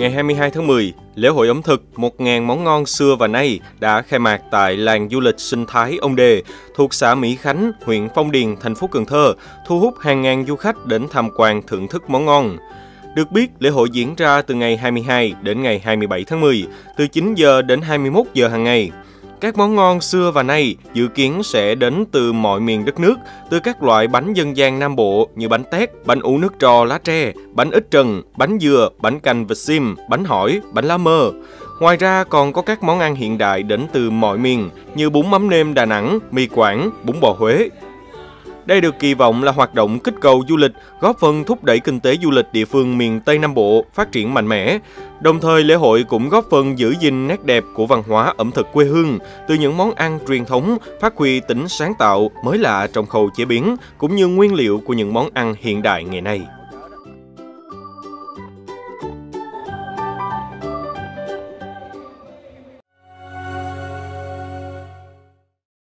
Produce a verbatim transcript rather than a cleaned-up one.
ngày hai mươi hai tháng mười, lễ hội ẩm thực một nghìn món ngon xưa và nay đã khai mạc tại làng du lịch sinh thái Ông Đề thuộc xã Mỹ Khánh, huyện Phong Điền, thành phố Cần Thơ, thu hút hàng ngàn du khách đến tham quan thưởng thức món ngon. Được biết, lễ hội diễn ra từ ngày hai mươi hai đến ngày hai mươi bảy tháng mười, từ chín giờ đến hai mươi mốt giờ hàng ngày. Các món ngon xưa và nay dự kiến sẽ đến từ mọi miền đất nước, từ các loại bánh dân gian Nam Bộ như bánh tét, bánh ủ nước trò lá tre, bánh ít trần, bánh dừa, bánh canh vịt xiêm, bánh hỏi, bánh lá mơ. Ngoài ra còn có các món ăn hiện đại đến từ mọi miền như bún mắm nêm Đà Nẵng, mì Quảng, bún bò Huế. Đây được kỳ vọng là hoạt động kích cầu du lịch, góp phần thúc đẩy kinh tế du lịch địa phương miền Tây Nam Bộ phát triển mạnh mẽ. Đồng thời, lễ hội cũng góp phần giữ gìn nét đẹp của văn hóa ẩm thực quê hương, từ những món ăn truyền thống, phát huy tính sáng tạo, mới lạ trong khâu chế biến, cũng như nguyên liệu của những món ăn hiện đại ngày nay.